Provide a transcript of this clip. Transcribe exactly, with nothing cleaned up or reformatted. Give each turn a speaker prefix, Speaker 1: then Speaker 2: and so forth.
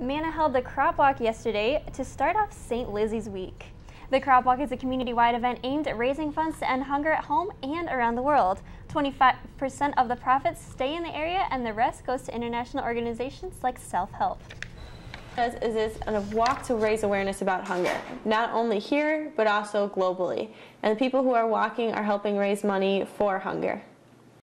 Speaker 1: Mana held the Crop Walk yesterday to start off Saint Lizzie's Week. The Crop Walk is a community-wide event aimed at raising funds to end hunger at home and around the world. twenty-five percent of the profits stay in the area and the rest goes to international organizations like Self-Help.
Speaker 2: Is this a walk to raise awareness about hunger, not only here but also globally. And the people who are walking are helping raise money for hunger.